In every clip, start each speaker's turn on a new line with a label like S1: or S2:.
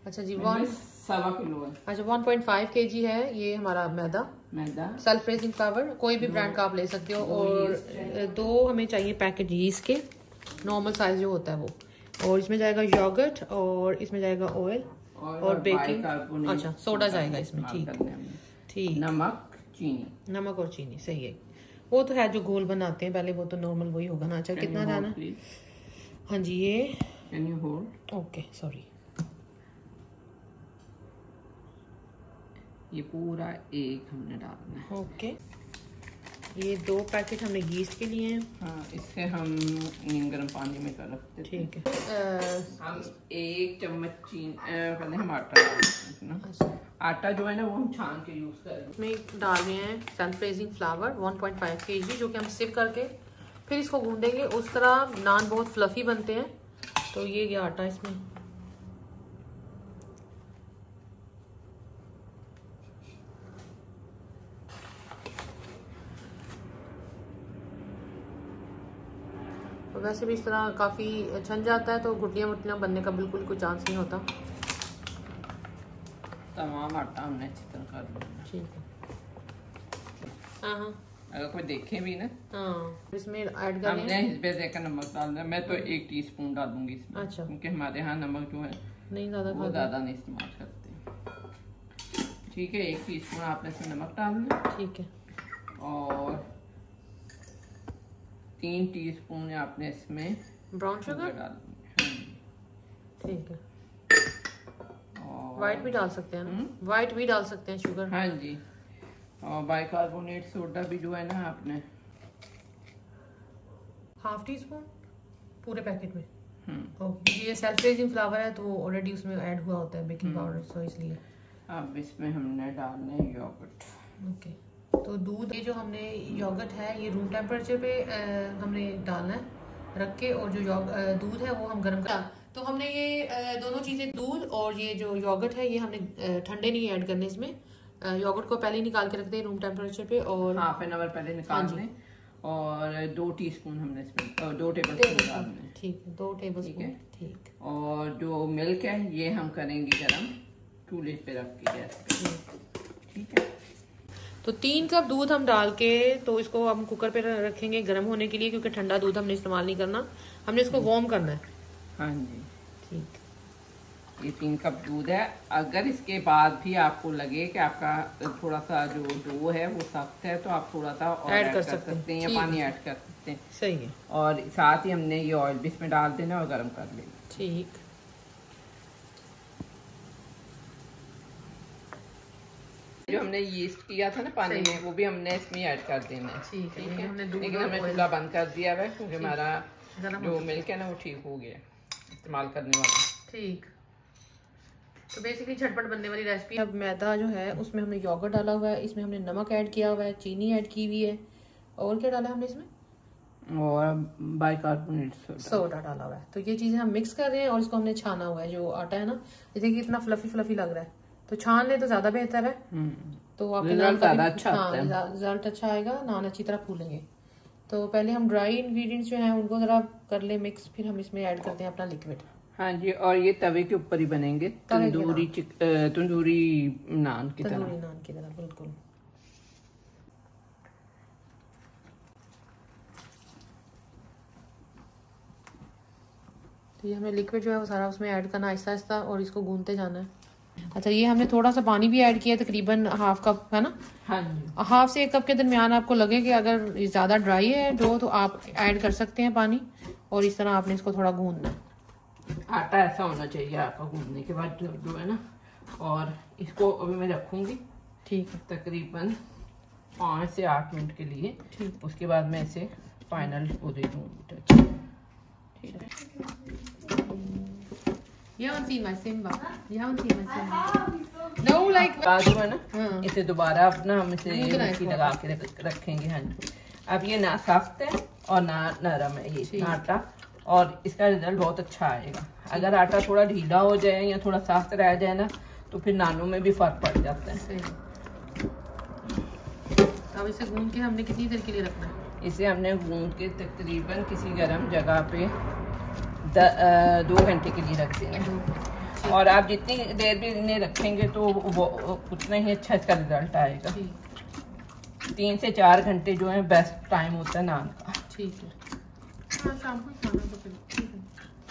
S1: अच्छा जी,
S2: 1.25 किलो है।
S1: अच्छा 1.5 kg है ये हमारा मैदा। सेल्फ रेजिंग फ्लावर, कोई भी ब्रांड का आप ले सकते हो। और 2 हमें चाहिए पैकेट यीस्ट के, नॉर्मल साइज जो होता है वो। और इसमें जाएगा योगर्ट और इसमें जाएगा ऑयल और बेकिंग, अच्छा सोडा जाएगा इसमें। ठीक, नमक और चीनी, सही है। वो तो है जो घोल बनाते हैं पहले, वो तो नॉर्मल वही होगा ना। अच्छा कितना जाना? हाँ जी, ये ओके, सॉरी,
S2: ये पूरा एक हमने डालना है।
S1: ओके, ये 2 पैकेट हमने यीस्ट के लिए हैं।
S2: हाँ, इससे हम गर्म पानी में कर रखते हैं।
S1: ठीक है।
S2: हम 1 चम्मच चीनी, पहले हम आटा डालते हैं ना। आटा जो है ना वो हम छान के यूज कर रहे हैं।
S1: इसमें डाल रहे हैं सेल्फ रेजिंग फ्लावर 1.5 kg, जो कि हम सिव करके फिर इसको गूंदेंगे। उस तरह नान बहुत फ्लफी बनते हैं। तो ये आटा इसमें तो वैसे भी इस तरह काफ़ी छन जाता है, तो गुटलियाँ मुटलियाँ बनने का बिल्कुल कोई चांस नहीं होता।
S2: तमाम आटा हमने अच्छी तरह कर लिया।
S1: ठीक है। हाँ,
S2: अगर कोई देखे भी ना,
S1: हाँ, इसमें ऐड करें।
S2: हमने इसमें देखकर नमक डालना है। मैं तो 1 टीस्पून डालूंगी इसमें। अच्छा, क्योंकि हमारे यहाँ नमक जो है नहीं ज़्यादा नहीं इस्तेमाल करते। ठीक है, 1 टीस्पून आपने इसमें नमक डालना। ठीक है। और 3 टीस्पून आपने इसमें
S1: ब्राउन शुगर
S2: डालना। ठीक है।
S1: व्हाइट भी डाल सकते हैं ना? व्हाइट भी डाल सकते हैं शुगर।
S2: हाँ जी। और बाइकार्बोनेट सोडा भी जो है ना आपने
S1: ½ टीस्पून पूरे पैकेट में। ओके, ये सेल्फ रेजिंग फ्लावर है तो ऑलरेडी उसमें ऐड हुआ होता है बेकिंग पाउडर, सो इसलिए।
S2: अब इसमें हमने डालना है योगर्ट।
S1: ओके, तो दूध, ये जो हमने योगर्ट है ये रूम टेम्परेचर पे हमने डालना है रख के, और जो दूध है वो हम गर्म कर। तो हमने ये दोनों चीज़ें, दूध और ये जो योगर्ट है, ये हमने ठंडे नहीं ऐड करने इसमें। योगर्ट को पहले ही निकाल के रखते हैं रूम टेम्परेचर पे, और
S2: ½ एन आवर पहले निकाल लें। और 2 टीस्पून हमने इसमें 2 टेबलस्पून डालने। ठीक है, 2 टेबलस्पून। ठीक। और जो मिल्क है ये हम करेंगे गरम चूल्हे पे रख के गैस पे। ठीक है।
S1: तो 3 कप दूध हम डाल के, तो इसको हम कुकर पे रखेंगे गर्म होने के लिए, क्योंकि ठंडा दूध हमने इस्तेमाल नहीं करना, हमने इसको वार्म करना है।
S2: हाँ जी,
S1: ठीक।
S2: ये 3 कप दूध है। अगर इसके बाद भी आपको लगे कि आपका थोड़ा सा जो डो है वो सख्त है, तो आप थोड़ा सा और ऐड कर सकते हैं या पानी ऐड कर सकते हैं।
S1: सही है।
S2: और साथ ही हमने ये ऑयल भी इसमें डाल देना और गर्म कर लेना।
S1: ठीक।
S2: जो हमने यीस्ट किया था ना पानी में, वो भी हमने इसमें ऐड कर देना है। ठीक है। लेकिन हमने चूल्हा बंद कर दिया है क्योंकि हमारा जो मिल्क है ना वो ठीक हो गया इस्तेमाल करने वाला। ठीक। तो बेसिकली झटपट बनने वाली रेसिपी। अब मैदा जो है उसमें हमने योगर्ट डाला हुआ है, इसमें हमने नमक ऐड किया हुआ है, चीनी ऐड की हुई है, और क्या डाला हमने इसमें? और बाइकार्बोनेट सोडा डाला हुआ है। तो ये चीजें हम मिक्स कर रहे हैं और इसको हमने छाना हुआ है। जो आटा है ना, जैसे कि इतना फ्लफी फ्लफी लग रहा है, तो छान ले तो ज्यादा बेहतर है। तो आपके रिजल्ट अच्छा आएगा, नान अच्छी तरह फूलेंगे। तो पहले हम ड्राई इंग्रेडिएंट्स जो हैं उनको जरा कर ले मिक्स, फिर हम इसमें ऐड करते हैं अपना लिक्विड। हाँ जी, और ये तवे के ऊपर ही बनेंगे, तंदूरी नान की तरह। बिल्कुल। तो ये हमें लिक्विड जो है वो सारा उसमें ऐड करना आहिस्ता आहिस्ता, और इसको गूंदते जाना है। अच्छा, ये हमने थोड़ा सा पानी भी ऐड किया, तकरीबन ½ कप है ना? हाँ जी। ½ से 1 कप के दरमियान आपको लगे कि अगर ज़्यादा ड्राई है डो, तो आप ऐड कर सकते हैं पानी, और इस तरह आपने इसको थोड़ा गूंदना है। आटा ऐसा होना चाहिए आपका गूंदने के बाद जो है ना। और इसको अभी मैं रखूँगी, ठीक है, तकरीबन 5 से 8 मिनट के लिए। ठीक। उसके बाद मैं इसे फाइनल वो दे दूँगी। ठीक है। You haven't seen my Simba. You haven't seen my Simba. No, like जो है ना, इसे दोबारा अपना हम इसे मिक्सी लगा के रखेंगे। हाँ जी। अब ये ना सख्त है और ना नरम है ये आटा, और इसका रिजल्ट बहुत अच्छा आएगा। अगर आटा थोड़ा ढीला हो जाए या थोड़ा सख्त रह जाए ना, तो फिर नानों में भी फर्क पड़ जाता है। अब इसे गूंद के हमने कितनी देर के लिए रखना है? इसे हमने गूंद के तकरीबन किसी गर्म जगह पे 2 घंटे के लिए रख देंगे।
S3: और आप जितनी देर भी इन्हें रखेंगे तो वो उतना ही अच्छा इसका रिजल्ट आएगा। 3 से 4 घंटे जो है बेस्ट टाइम होता है नान का।
S2: ठीक है, हाँ शाम को खाना तो फिर ठीक है।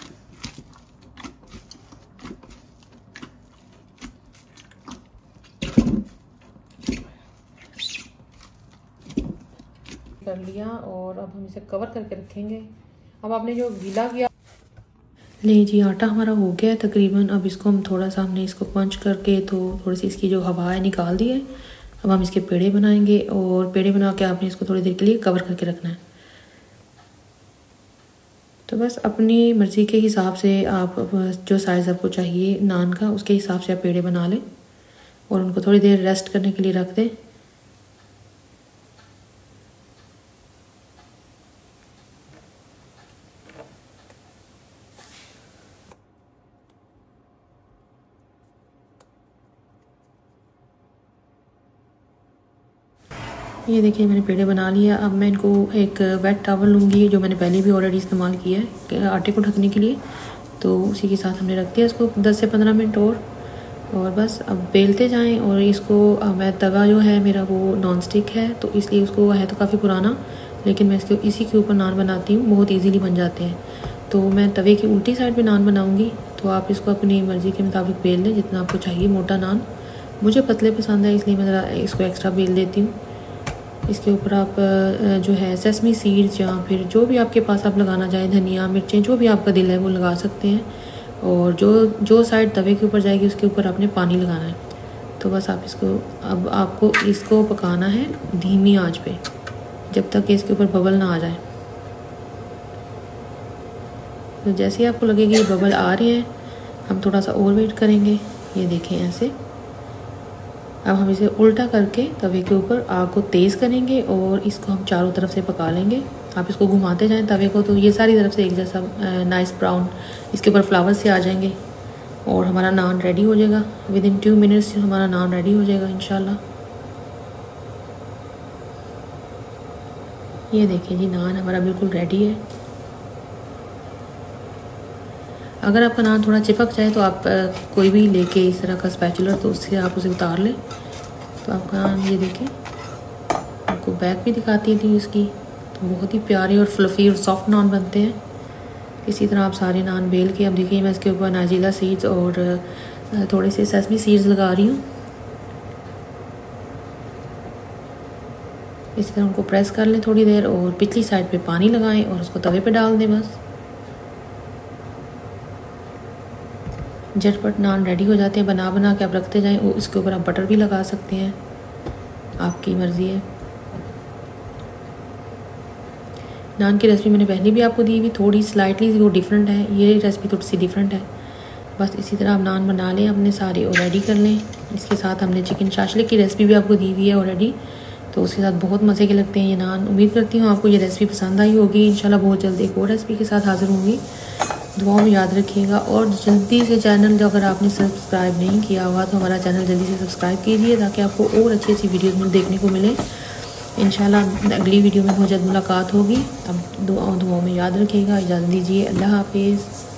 S2: कर लिया और अब हम इसे कवर करके रखेंगे। अब आपने जो गीला किया, ले जी आटा हमारा हो गया है तकरीबन। अब इसको हम थोड़ा सा हमने इसको पंच करके तो थोड़ी सी इसकी जो हवा है निकाल दी है। अब हम इसके पेड़े बनाएंगे और पेड़े बना के आपने इसको थोड़ी देर के लिए कवर करके रखना है। तो बस अपनी मर्ज़ी के हिसाब से आप जो साइज़ आपको चाहिए नान का उसके हिसाब से आप पेड़े बना लें और उनको थोड़ी देर रेस्ट करने के लिए रख दें। ये देखिए मैंने पेड़े बना लिया। अब मैं इनको एक वेट टॉवल लूँगी जो मैंने पहले भी ऑलरेडी इस्तेमाल किया है आटे को ढकने के लिए, तो उसी के साथ हमने रख दिया इसको 10 से 15 मिनट और बस अब बेलते जाएं। और इसको मैं तवा जो है मेरा वो नॉन स्टिक है तो इसलिए उसको है तो काफ़ी पुराना, लेकिन मैं इसी के ऊपर नान बनाती हूँ, बहुत ईजीली बन जाते हैं। तो मैं तवे की उल्टी साइड पर नान बनाऊँगी, तो आप इसको अपनी मर्ज़ी के मुताबिक बेल लें जितना आपको चाहिए। मोटा नान मुझे पतले पसंद है इसलिए मैं ज़रा इसको एक्स्ट्रा बेल देती हूँ। इसके ऊपर आप जो है सेसमी सीड्स या फिर जो भी आपके पास आप लगाना चाहें, धनिया मिर्चें जो भी आपका दिल है वो लगा सकते हैं। और जो साइड तवे के ऊपर जाएगी उसके ऊपर आपने पानी लगाना है। तो बस आप इसको अब आपको इसको पकाना है धीमी आंच पे जब तक कि इसके ऊपर बबल ना आ जाए। तो जैसे ही आपको लगेगी बबल आ रहे हैं हम थोड़ा सा और वेट करेंगे। ये देखें ऐसे। अब हम इसे उल्टा करके तवे के ऊपर आग को तेज़ करेंगे और इसको हम चारों तरफ से पका लेंगे। आप इसको घुमाते जाएं तवे को तो ये सारी तरफ से एक जैसा नाइस ब्राउन इसके ऊपर फ्लावर से आ जाएंगे और हमारा नान रेडी हो जाएगा। विदिन 2 मिनट्स हमारा नान रेडी हो जाएगा इंशाल्लाह। ये देखिए जी नान हमारा बिल्कुल रेडी है। अगर आपका नान थोड़ा चिपक जाए तो आप कोई भी लेके इस तरह का स्पैचुलर तो उससे आप उसे उतार लें। तो आपका नान ये देखें, आपको बैक भी दिखाती थी इसकी, तो बहुत ही प्यारे और फ्लफ़ी और सॉफ्ट नान बनते हैं। इसी तरह आप सारे नान बेल के, अब देखिए मैं इसके ऊपर नाजिला सीड्स और थोड़े से सेसमी सीड्स लगा रही हूँ। इस तरह उनको प्रेस कर लें थोड़ी देर और पिछली साइड पे पानी लगाएं और उसको तवे पे डाल दें। बस झटपट नान रेडी हो जाते हैं। बना के आप रखते जाएं और इसके ऊपर आप बटर भी लगा सकते हैं, आपकी मर्ज़ी है। नान की रेसिपी मैंने पहले भी आपको दी हुई, थोड़ी स्लाइटली वो डिफरेंट है, ये रेसिपी थोड़ी सी डिफरेंट है। बस इसी तरह आप नान बना लें अपने सारे और रेडी कर लें। इसके साथ हमने चिकन शाशलिक की रेसिपी भी आपको दी हुई है ऑलरेडी, तो उसके साथ बहुत मज़े के लगते हैं ये नान। उम्मीद करती हूँ आपको ये रेसिपी पसंद आई होगी। इंशाल्लाह बहुत जल्द एक और रेसिपी के साथ हाज़िर होंगी। दुआओं में याद रखिएगा और जल्दी से चैनल जो अगर आपने सब्सक्राइब नहीं किया हुआ तो हमारा चैनल जल्दी से सब्सक्राइब कीजिए ताकि आपको और अच्छी अच्छी वीडियोज़ में देखने को मिले। इंशाल्लाह अगली वीडियो में बहुत जल्द मुलाकात होगी। अब दुआओं में याद रखिएगा। इजाज़त दीजिए। अल्लाह हाफिज़।